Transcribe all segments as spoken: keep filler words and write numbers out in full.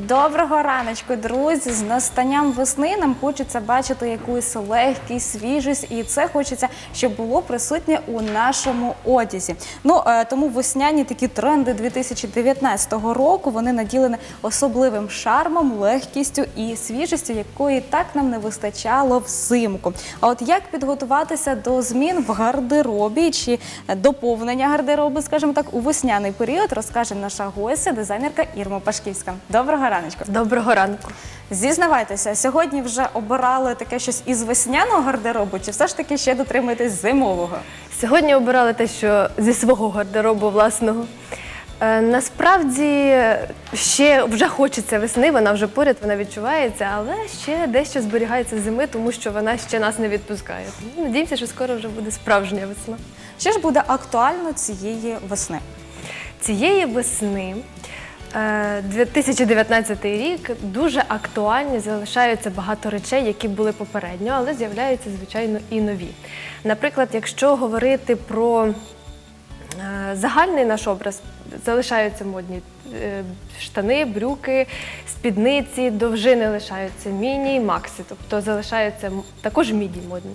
Доброго раночку, друзі! З настанням весни нам хочеться бачити якусь легкість, свіжість, і це хочеться, щоб було присутнє у нашому одязі. Ну, тому весняні такі тренди дві тисячі дев'ятнадцятого року, вони наділені особливим шармом, легкістю і свіжістю, якої так нам не вистачало взимку. А от як підготуватися до змін в гардеробі чи доповнення гардеробу, скажімо так, у весняний період, розкаже наша гостя, дизайнерка Ірма Пашківська. Доброго раночку. Доброго ранку. Зізнавайтеся, сьогодні вже обирали таке щось із весняного гардеробу, чи все ж таки ще дотримуєтесь зимового? Сьогодні обирали те, що зі свого гардеробу власного. Е, насправді, ще вже хочеться весни, вона вже поряд, вона відчувається, але ще дещо зберігається з зими, тому що вона ще нас не відпускає. Надіємося, що скоро вже буде справжня весна. Що ж буде актуально цієї весни? Цієї весни дві тисячі дев'ятнадцятий рік дуже актуальні, залишаються багато речей, які були попередньо, але з'являються, звичайно, і нові. Наприклад, якщо говорити про загальний наш образ, залишаються модні штани, брюки, спідниці, довжини лишаються міні, максі, тобто залишаються також міді модні.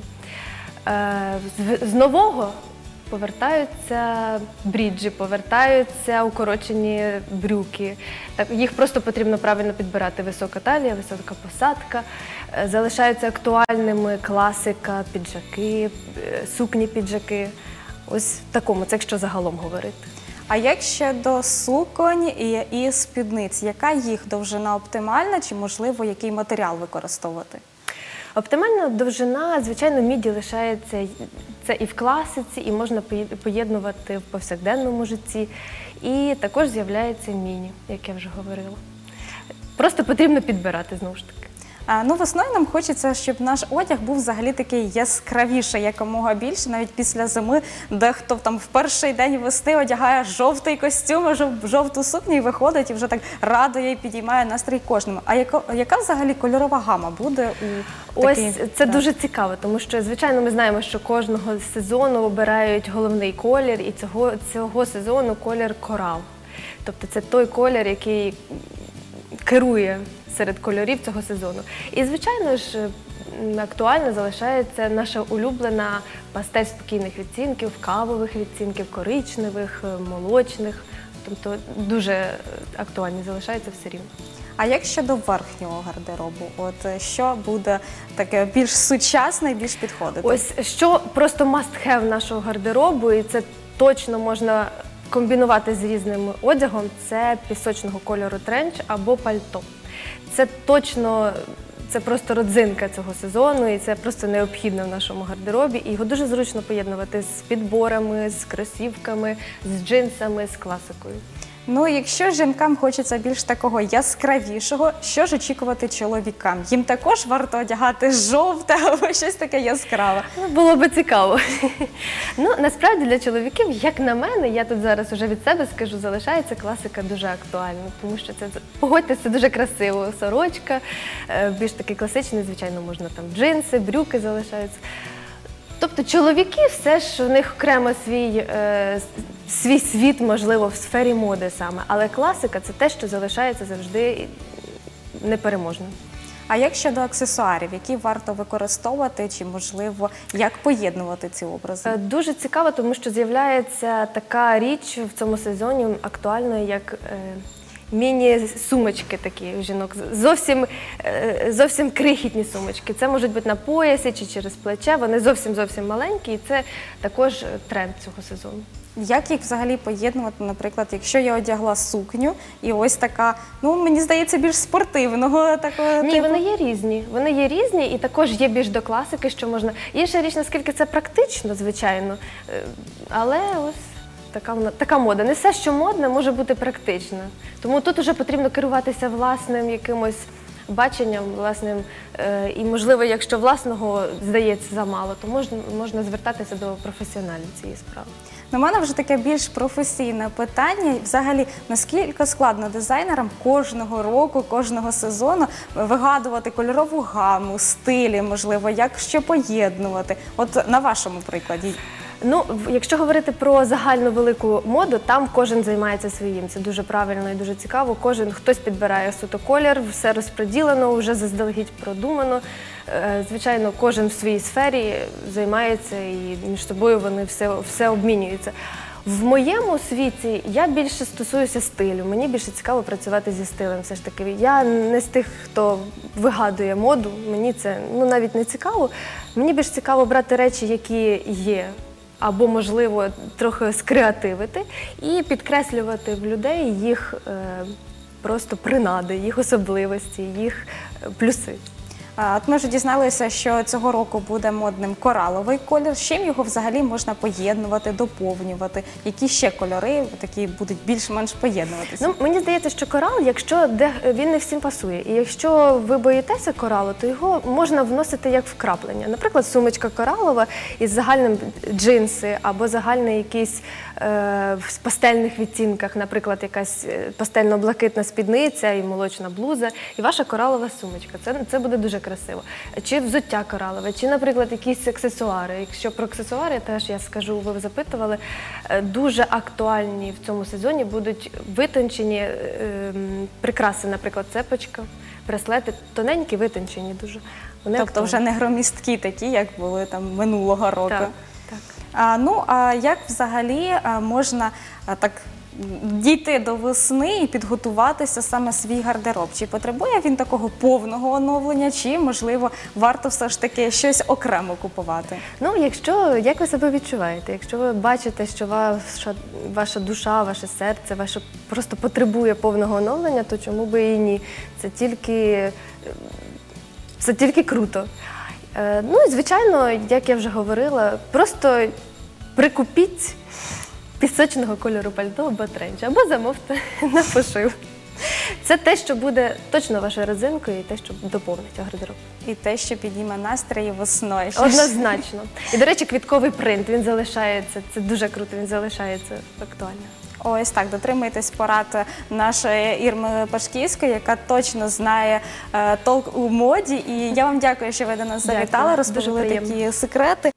З нового повертаються бріджі, повертаються укорочені брюки. Так, їх просто потрібно правильно підбирати. Висока талія, висока посадка. Залишаються актуальними класика, піджаки, сукні-піджаки. Ось в такому, це якщо загалом говорити. А як щодо суконь і, і спідниць, яка їх довжина оптимальна, чи, можливо, який матеріал використовувати? Оптимальна довжина, звичайно, міді лишається, це і в класиці, і можна поєднувати в повсякденному житті. І також з'являється міні, як я вже говорила. Просто потрібно підбирати, знову ж таки. А, ну, весною нам хочеться, щоб наш одяг був взагалі такий яскравіший, якомога більше. Навіть після зими дехто там в перший день весни одягає жовтий костюм, жов, жовту сукню і виходить, і вже так радує і підіймає настрій кожному. А яка, яка взагалі кольорова гама буде у такій? Ось це да. дуже цікаво, тому що, звичайно, ми знаємо, що кожного сезону обирають головний колір, і цього, цього сезону колір корал. Тобто це той колір, який керує серед кольорів цього сезону. І, звичайно ж, актуально залишається наша улюблена пастель спокійних відтінків, кавових відтінків, коричневих, молочних. Тобто дуже актуальні залишаються все рівно. А як щодо верхнього гардеробу? От що буде таке більш сучасне і більш підходити? Ось що просто must-have нашого гардеробу, і це точно можна комбінувати з різним одягом, це пісочного кольору тренч або пальто. Це точно, це просто родзинка цього сезону, і це просто необхідно в нашому гардеробі. І його дуже зручно поєднувати з підборами, з кросівками, з джинсами, з класикою. Ну, якщо жінкам хочеться більш такого яскравішого, що ж очікувати чоловікам? Їм також варто одягати жовте або щось таке яскраве? Було би цікаво. Ну, насправді для чоловіків, як на мене, я тут зараз уже від себе скажу, залишається класика дуже актуальна, тому що це, погодьтесь, це дуже красиво. Сорочка, більш такий класичний, звичайно, можна там джинси, брюки залишаються. Тобто чоловіки все ж, у них окремо свій, е, свій світ, можливо, в сфері моди саме, але класика – це те, що залишається завжди непереможним. А як щодо аксесуарів, які варто використовувати, чи, можливо, як поєднувати ці образи? Е, дуже цікаво, тому що з'являється така річ в цьому сезоні актуальною, як е, міні-сумочки такі у жінок, зовсім, зовсім крихітні сумочки. Це можуть бути на поясі чи через плече, вони зовсім-зовсім маленькі, і це також тренд цього сезону. Як їх взагалі поєднувати, наприклад, якщо я одягла сукню і ось така, ну, мені здається, більш спортивного такого Ні, типу? вони є різні. Вони є різні і також є більш до класики, що можна. Інша річ, наскільки це практично, звичайно, але ось Така, така мода. Не все, що модне, може бути практично. Тому тут вже потрібно керуватися власним якимось баченням, власним, е, і, можливо, якщо власного здається замало, то можна, можна звертатися до професіоналів цієї справи. У мене вже таке більш професійне питання. Взагалі, наскільки складно дизайнерам кожного року, кожного сезону вигадувати кольорову гаму, стилі, можливо, як що поєднувати? От на вашому прикладі. Ну, в- якщо говорити про загальну велику моду, там кожен займається своїм. Це дуже правильно і дуже цікаво. Кожен хтось підбирає суто колір, все розподілено, вже заздалегідь продумано. Е, Звичайно, кожен в своїй сфері займається і між собою вони все, все обмінюються. В моєму світі я більше стосуюся стилю. Мені більше цікаво працювати зі стилем. Все ж таки, я не з тих, хто вигадує моду. Мені це ну навіть не цікаво. Мені більш цікаво брати речі, які є, або можливо трохи скреативити і підкреслювати в людей їх е, просто принади, їх особливості, їх е, плюси. А, От ми вже дізналися, що цього року буде модним кораловий колір. З чим його взагалі можна поєднувати, доповнювати? Які ще кольори такі будуть більш-менш поєднуватися? Ну, мені здається, що корал, якщо де, він не всім пасує. І якщо ви боїтеся коралу, то його можна вносити як вкраплення. Наприклад, сумочка коралова із загальним джинси або загальний якийсь е, в пастельних відтінках, наприклад, якась е, пастельно-блакитна спідниця і молочна блуза, і ваша коралова сумочка. Це, це буде дуже красиво. Чи взуття коралове, чи, наприклад, якісь аксесуари. Якщо про аксесуари, теж я скажу, ви запитували, е, дуже актуальні в цьому сезоні будуть витончені е, м, прикраси, наприклад, цепочка, браслети, тоненькі, витончені дуже. Вони Тобто актуальні. вже не громісткі такі, як були там минулого року. Так, так. А, ну, а як взагалі а, можна а, так м, дійти до весни і підготуватися саме свій гардероб? Чи потребує він такого повного оновлення, чи, можливо, варто все ж таки щось окремо купувати? Ну, якщо, як ви себе відчуваєте? Якщо ви бачите, що ваша, ваша душа, ваше серце, ваше просто потребує повного оновлення, то чому би і ні? Це тільки, це тільки круто. Е, Ну і звичайно, як я вже говорила, просто прикупіть пісочного кольору пальто або тренч, або замовте на пошив. Це те, що буде точно вашою родзинкою і те, що доповнить гардероб. І те, що підніме настрій весною. Однозначно. І, до речі, квітковий принт, він залишається, це дуже круто, він залишається актуальним. Ось так, дотримуйтесь порад нашої Ірми Пашківської, яка точно знає е, толк у моді. І я вам дякую, що ви до нас Дякую, завітали, дуже розповіли приємно. такі секрети.